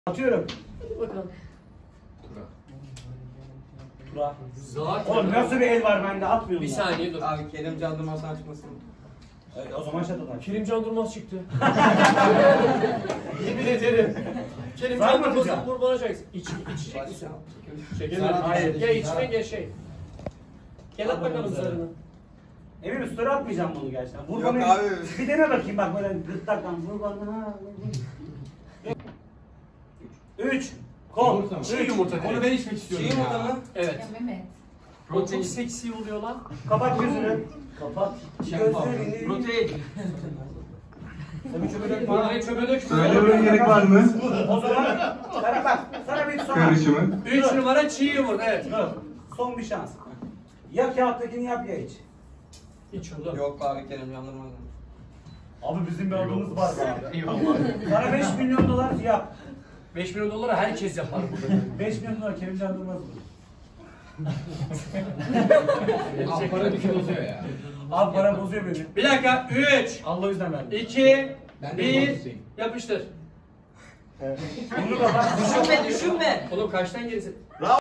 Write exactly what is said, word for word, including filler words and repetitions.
Atıyorum. Hadi bakalım. Tura. Zaten. Oğlum nasıl bir el var bende, atmıyorum. Bir ya. saniye dur. Abi Kerimcan Durmaz'dan çıkmasın. Evet, o zaman şatodan. Kerimcan Durmaz çıktı. Yemin ederim. Var Kerimcan mı Durmaz'ın hocam? kurbanı çeksin. İç, içecek misin? Çekelim. Hayır. Hayır. Ya içine gel şey. Gel at bakalım Anladım. sarını. Emin misin? Tura atmayacağım bunu gerçekten. Vur Yok bana. abi. Bir dene bakayım bak böyle gırtlaktan. Vur bana. Ha, vur. Üç. Kol. Çiğ Üç. yumurta Onu direkt. ben içmek istiyorum Çiğ yumurta ya. mı? Evet. Ya Mehmet. O çok seksi oluyor lan. Kapat gözünü. Kapat. Gözlerini. Protein. Tabii çömelek Parayı çöpe dök. Söylemeye gerek var mı? O zaman sana bak. Sana bir son. Karışımı. Üç numara çiğ yumurta evet. Dur. Son bir şans. Ya kağıttakini yap ya iç. İç oğlum. Yok abi Kerimcan Durmaz'dan. Abi bizim bir adımız var abi. Eyvallah. Sana beş milyon dolar yap. beş milyon dolara herkes yapar burada. beş milyon dolar Kerimcan Durmaz mı? Abi para bir bozuyor ya. Abi para bozuyor beni. Bir dakika. Üç. Allah yüzden verdim. iki. Ben de Bir. bozayım. Yapıştır. Bunu kapat. Düşünme düşünme. Oğlum kaçtan gerisi?